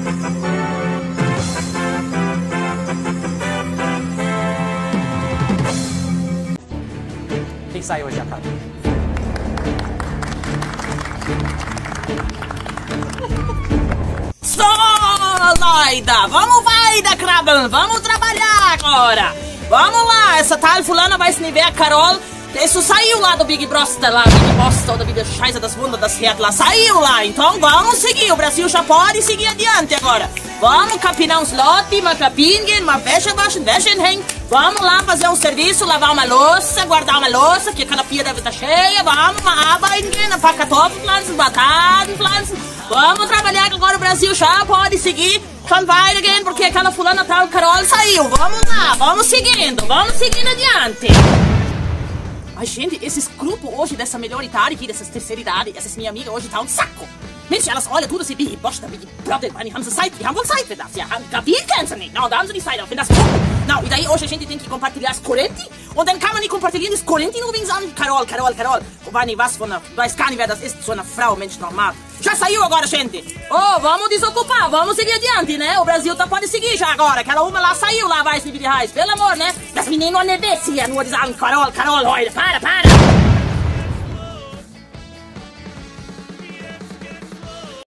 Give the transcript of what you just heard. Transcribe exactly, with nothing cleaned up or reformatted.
Quem saiu hoje, cara? Loida, vamos vai da Kraben, vamos trabalhar agora. Vamos lá, essa tal fulana vai se ver a Carol. Isso saiu lá do Big Brother lá, Big Bosta, da vida Scheiße das Wunder das Herz lá, saiu lá. Então vamos seguir, o Brasil já pode seguir adiante agora. Vamos capinar uns lotes, uma capinha, uma fecha waschen, Wäschen hängen. Vamos lá fazer um serviço, lavar uma louça, guardar uma louça, que aquela pia deve estar cheia. Vamos lá, arbeiten gehen, ein paar Kartoffelpflanzen, Batatenpflanzen. Vamos trabalhar que agora o Brasil já pode seguir. Schon weitergehen, porque aquela fulana tal Carol saiu. Vamos lá, vamos seguindo, vamos seguindo adiante. Ai, gente, esses grupos hoje dessa melhoritária aqui, dessas terceira idade, essas minhas amigas hoje tá um saco. Mensch, elas olham tudo assim, Big Bosta, Big Brother, haben sie Zeit, die haben wohl Zeit für das, ja, Gabriel kennen sie nicht, não, da haben sie nicht Zeit, wenn das kommt. Não, e daí hoje a gente tem que compartilhar as correntes, und dann kann man nicht compartilhar das Korrenti nur wegen sagen, Carol, Carol, Carol, wobei nicht was von einer, weiß gar nicht, wer das ist, so eine Frau, Mensch, normal. Já saiu agora, gente. Oh, vamos desocupar, vamos seguir adiante, né? O Brasil tá, pode seguir já agora, aquela uma lá saiu lá, vai, se de reais, pelo amor, né? Das meninas não é desse, é nur die sagen, Carol, Carol, heute, para, para.